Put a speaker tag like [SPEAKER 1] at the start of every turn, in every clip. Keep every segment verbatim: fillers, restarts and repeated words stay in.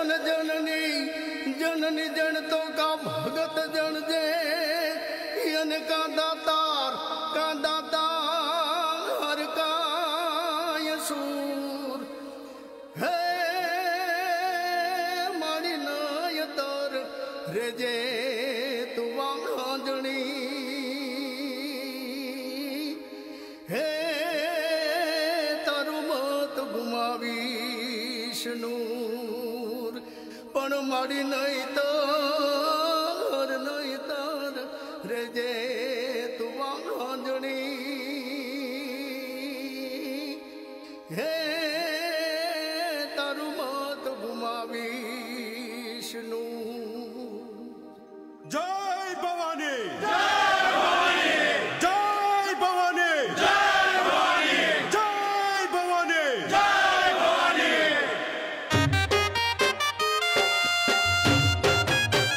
[SPEAKER 1] जन जननी जननी जन तो का भगत जन जे यन का दातार का दातार हर का यसूर है मारी नाय तर रेजे तू वांजणी हे तारू मत गुमावीश नूर पण मारी नहीं तर नहीं तर रेजे तू वांजणी हे तारू मत गुमावीश नूर।
[SPEAKER 2] जय भवानी
[SPEAKER 3] जय भवानी
[SPEAKER 2] जय भवानी
[SPEAKER 3] जय भवानी
[SPEAKER 2] जय भवानी
[SPEAKER 3] जय भवानी।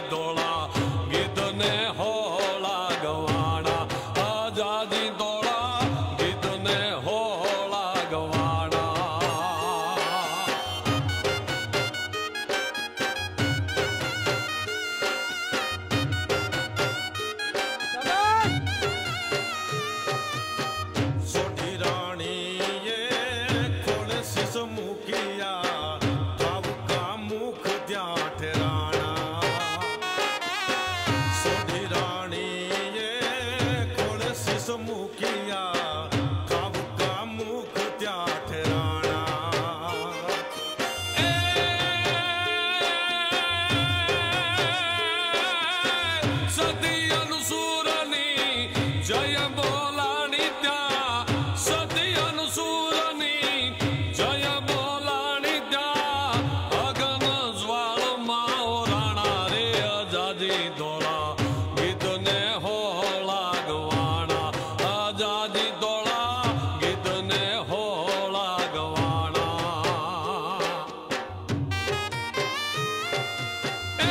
[SPEAKER 4] दोला गीत ने होला गवाना आजादी दोला गीत ने होला गवाना सोठी रानी ये खोल सिस मुकिया भाव का मुख द्या ठहराना सोठी रानी ये खोल सिस मुकिया भाव का मुख द्या ठहराना ए सती अनुसूरनी जय बोलानी त्या सती अनुसूरनी जय बोलानी त्या अगन ज्वाल माओ राणा रे आजादी दोला गीत ने होला गवाना आजादी दोला गीत ने होला गवाना ए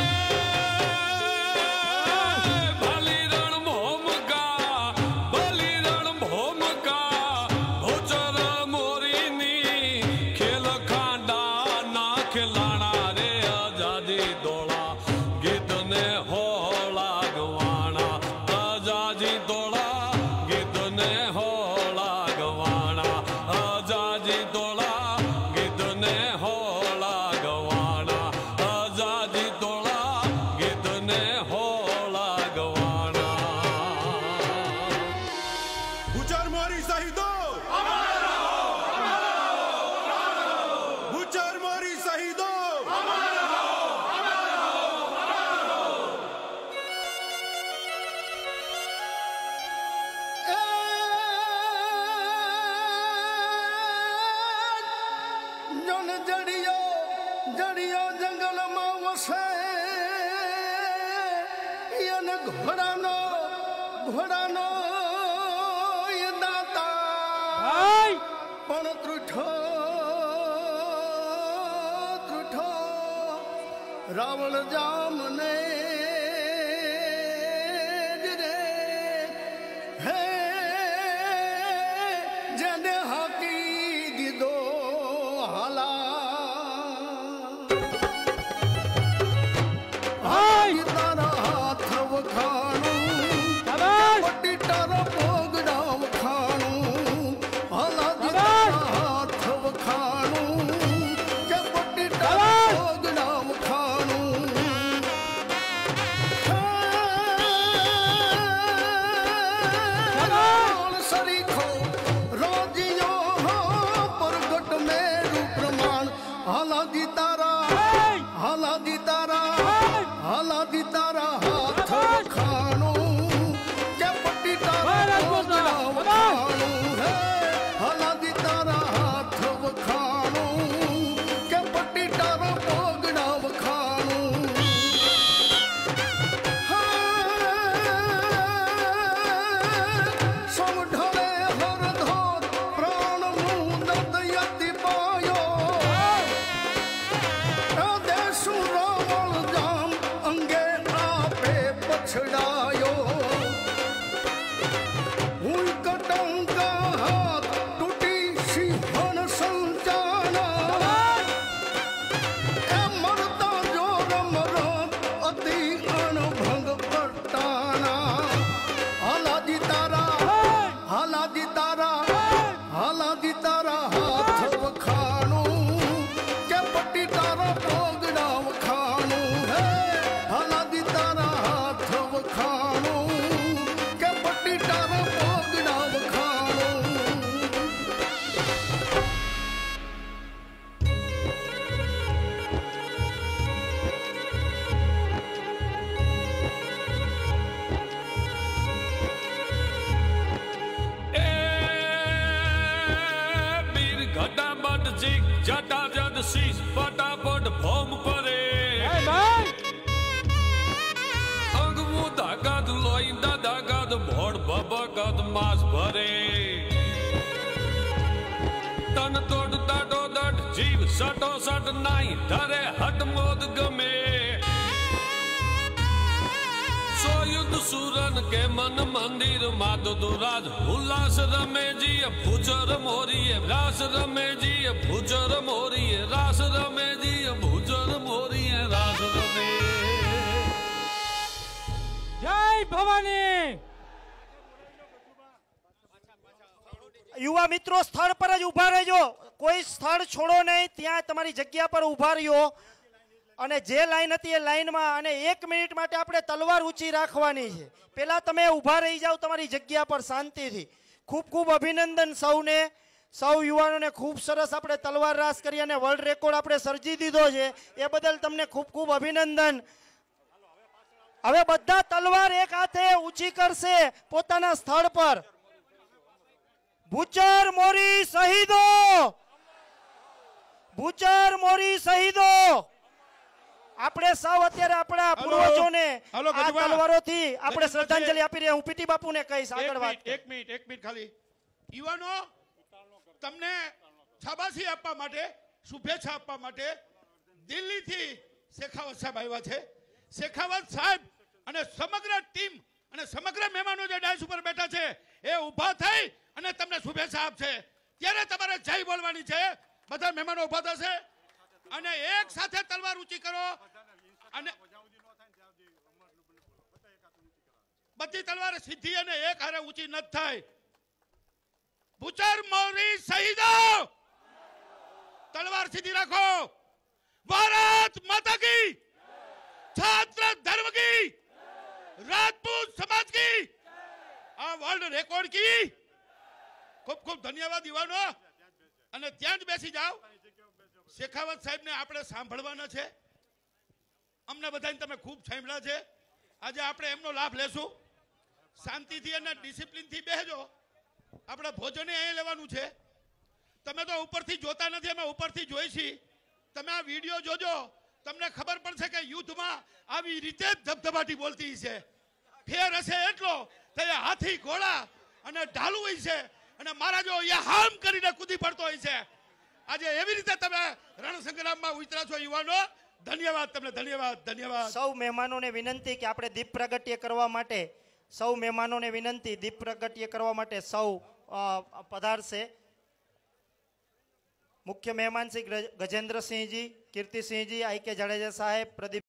[SPEAKER 4] भली रण भोम का भली रण भोम का भोचर मोरीनी खेल खांडा ना खिलाना रे आजादी दोला गीत ने होला गवाना आजादी दोला गीत ने होला गवाना आजादी दोला गीत ने होला गवाना आजादी दोला गीत ने होला गवाना
[SPEAKER 2] बुचर मोरी शहीदो बुचर मोरी शहीदो
[SPEAKER 1] जन जड़ियो जड़ियो जंगल में वसे यन घोड़ानो घोड़ानो ये दाता पण त्रुठो त्रुठो रावण जाम ने रे हे जने हाकी दीदो हाला हाकी तारा हाथ वखाणू पट्टी तारा पोगड़ाव खाणू हाला दी तारा हाथ वखाणू के पट्टी तारा पोगड़ाव खाणू सरीखो रोजियो हो प्रगट में रूप प्रमाण हाला दी तारा हाला दी तारा हाला दी तारा हाथ खाणू के पट्टी तारा पोगड़ाव खाणू है हाला दी तारा हाथ खाणू के पट्टी तारा पोगड़ाव खाणू समढले हर धोत प्राण मुदत यति पायो देशु रावण जाम अंगे आपे पछड़ायो उनका टंका हाथ टूटी सिंहन संजाना ए मरता जोर मरत अति अनभंग पटाना हाला दी तारा हाला दी तारा हाला दी तारा हाथ वखाणू के पट्टी तारा पोगड़ाव खाणू है हाला दी तारा हाथ वखाणू के पट्टी तारा पोगड़ाव खाणू
[SPEAKER 4] ए वीर घटा बट जिग जटा जट शीश फटाफट भोम परे अंग मुंह धागत लोइंदा धागत भोड़ भबकत मास भरे तन तोड़ दाडो दट जीव सटो सट नाई धरे हट मोद गमे સુરન કે મન મંદિર માધુ રાજ ઉલ્લાસ રમેજી ભુજર મોરીએ રાસ રમેજી ભુજર મોરીએ રાસ રમેજી ભુજર મોરીએ રાસ રમે
[SPEAKER 5] જય ભવાની।
[SPEAKER 6] યુવા મિત્રો સ્થળ પર જ ઊભા રહેજો, કોઈ સ્થળ છોડો નહીં, ત્યાં તમારી જગ્યા પર ઊભા રહ્યો અને જે લાઈન હતી એ લાઈનમાં, અને એક મિનિટ માટે આપણે તલવાર ઊંચી રાખવાની છે। પહેલા તમે ઊભા રહી જાઓ તમારી જગ્યા પર શાંતિથી। ખૂબ ખૂબ અભિનંદન સૌને, સૌ યુવાનોને ખૂબ સરસ આપણે તલવાર રાસ કરી અને વર્લ્ડ રેકોર્ડ આપણે સર્જી દીધો છે, એ બદલ તમને ખૂબ ખૂબ અભિનંદન। હવે બધા તલવાર એક હાથે ઊંચી કરશે પોતાના સ્થળ પર। ભૂચર મોરી શહીદો, ભૂચર મોરી શહીદો। આપણે સૌ અત્યારે આપણા પૂર્વજોને
[SPEAKER 2] હાલો,
[SPEAKER 6] આ
[SPEAKER 2] ગજવા.
[SPEAKER 6] તલવારોથી આપણે
[SPEAKER 2] ગજવા
[SPEAKER 6] શ્રદ્ધાંજલિ
[SPEAKER 2] છે.
[SPEAKER 6] આપી રહ્યા। હું પીટી બાપુને કહીશ
[SPEAKER 2] એક
[SPEAKER 6] આગળ વાત
[SPEAKER 2] મિનિટ એક મિનિટ એક મિનિટ ખાલી યુવાનો તમને શાબાશી આપવા માટે, શુભેચ્છા આપવા માટે દિલ્હીથી શેખાવત સાહેબ આવ્યા છે। શેખાવત સાહેબ અને સમગ્ર ટીમ અને સમગ્ર મહેમાનો જે ડાયસ ઉપર બેઠા છે એ ઊભા થઈ અને તમને શુભેચ્છા આપશે। ત્યારે તમારે જય બોલવાની છે। બધા મહેમાનો ઊભા થશે અને એક સાથે તલવાર ઊંચી કરો અને બધી તલવાર સીધી અને એક હારે ઊંચી ન થાય। ભૂચર મોરી શહીદો, તલવાર સીધી રાખો। ભારત માતા કી, છાત્ર ધર્મ કી, રાજપૂત સમાજ કી, આ વર્લ્ડ રેકોર્ડ કી ખૂબ ખૂબ ધન્યવાદ યુવાનો। અને ત્યાં જ બેસી જાઓ। શેખાવત સાહેબને આપણે સાંભળવાના છે। અમને બધાને તમે ખૂબ સાંભળ્યા છે। આજે આપણે એમનો લાભ લેશું। શાંતિથી અને ડિસિપ્લિનથી બેસજો। આપણે ભોજને અહીં લેવાનું છે। તમે તો ઉપરથી જોતા નથી, અમે ઉપરથી જોઈ છીએ। તમે આ વિડીયો જોજો, તમને ખબર પડશે કે યુદ્ધમાં આવી રીતે જ ધબધબાટી બોલતી છે। ફેર હશે એટલો તો એ હાથી ઘોડા અને ઢાલુ હોય છે અને મારા જો એ હામ કરીને કૂદી પડતો હોય છે। આજે એવી રીતે તમે રણસંગ્રામમાં ઉતરા છો યુવાનો। ધન્યવાદ તમને, ધન્યવાદ ધન્યવાદ।
[SPEAKER 6] સૌ મહેમાનોને વિનંતી કે આપણે દીપ પ્રાગટ્ય કરવા માટે, સૌ મહેમાનોને વિનંતી દીપ પ્રાગટ્ય કરવા માટે સૌ અ, પધારશે। મુખ્ય મહેમાન શ્રી ગજેન્દ્રસિંહજી, કીર્તિસિંહજી, આઈ કે જાડેજા સાહેબ, પ્રદીપ